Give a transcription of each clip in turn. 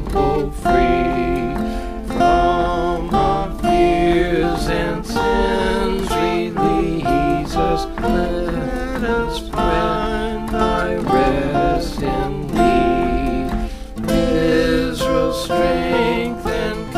people free from our fears and sins. Release us, let us find thy rest in thee. Israel's strength and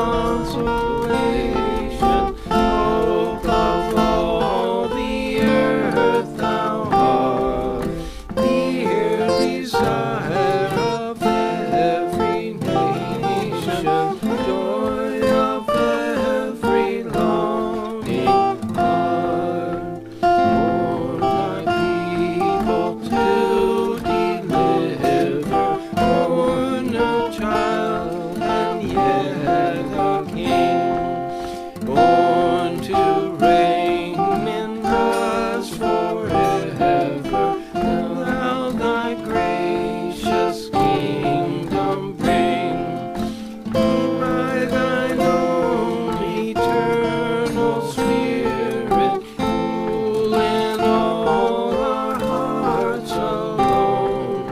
consolation, hope of all the earth thou art, dear desire of every nation, joy of every longing heart. Born thy people to deliver, born a child and yet a king, born to reign in us forever. Thou thy gracious kingdom bring, by thine own eternal Spirit, rule in all our hearts alone.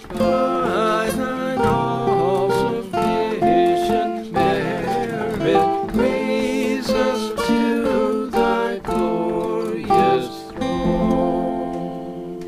By thine all-sufficient merit, raise us to thy glorious throne.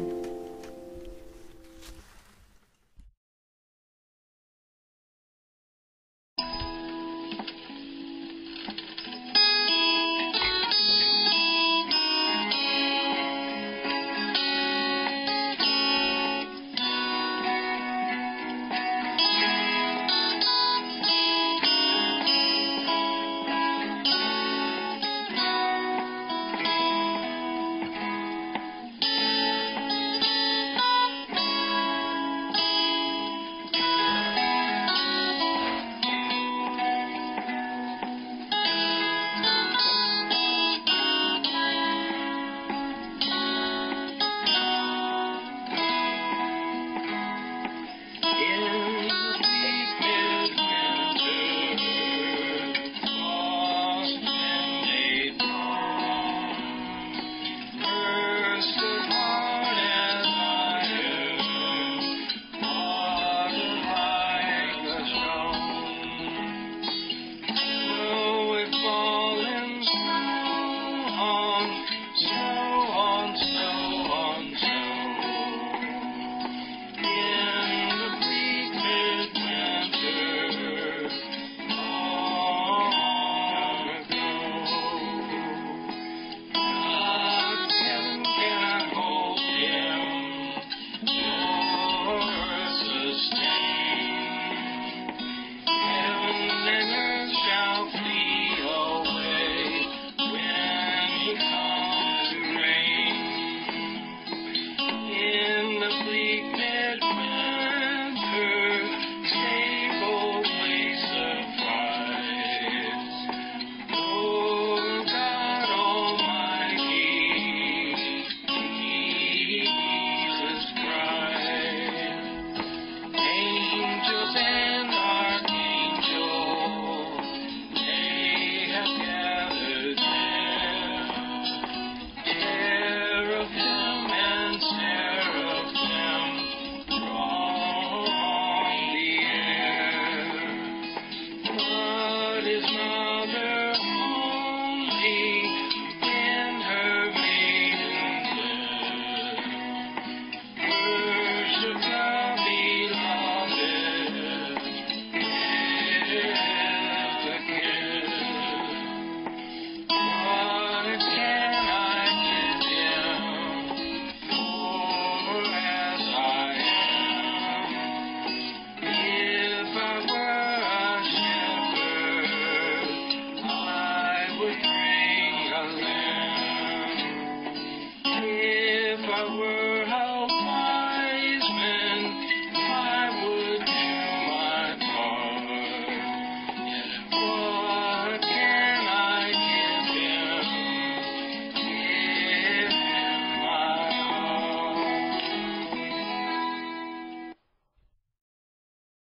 If I were